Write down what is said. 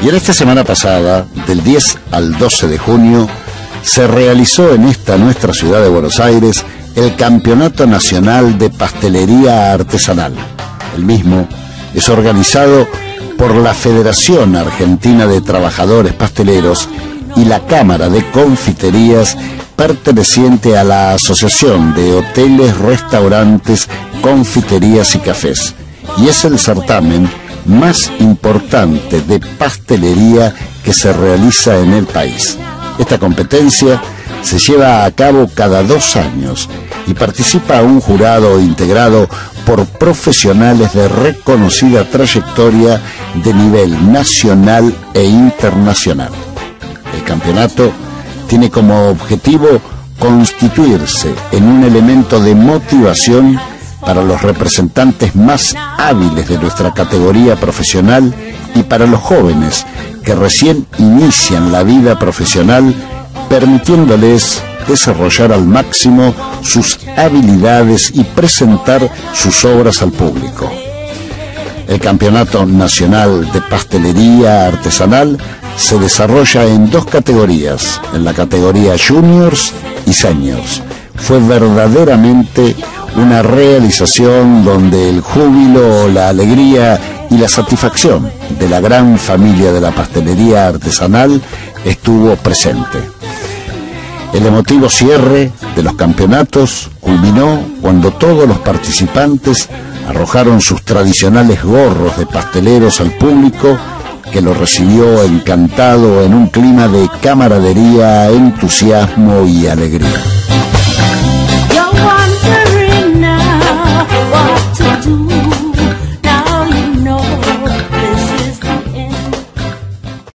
Y en esta semana pasada, del 10 al 12 de junio, se realizó en esta nuestra ciudad de Buenos Aires el Campeonato Nacional de Pastelería Artesanal. El mismo es organizado por la Federación Argentina de Trabajadores Pasteleros y la Cámara de Confiterías, perteneciente a la Asociación de Hoteles, Restaurantes, Confiterías y Cafés, y es el certamen más importante de pastelería que se realiza en el país. Esta competencia se lleva a cabo cada 2 años y participa un jurado integrado por profesionales de reconocida trayectoria de nivel nacional e internacional. El campeonato tiene como objetivo constituirse en un elemento de motivación para los representantes más hábiles de nuestra categoría profesional y para los jóvenes que recién inician la vida profesional, permitiéndoles desarrollar al máximo sus habilidades y presentar sus obras al público. El Campeonato Nacional de Pastelería Artesanal se desarrolla en 2 categorías, en la categoría Juniors y Seniors. Fue verdaderamente una realización donde el júbilo, la alegría y la satisfacción de la gran familia de la pastelería artesanal estuvo presente. El emotivo cierre de los campeonatos culminó cuando todos los participantes arrojaron sus tradicionales gorros de pasteleros al público, que lo recibió encantado en un clima de camaradería, entusiasmo y alegría.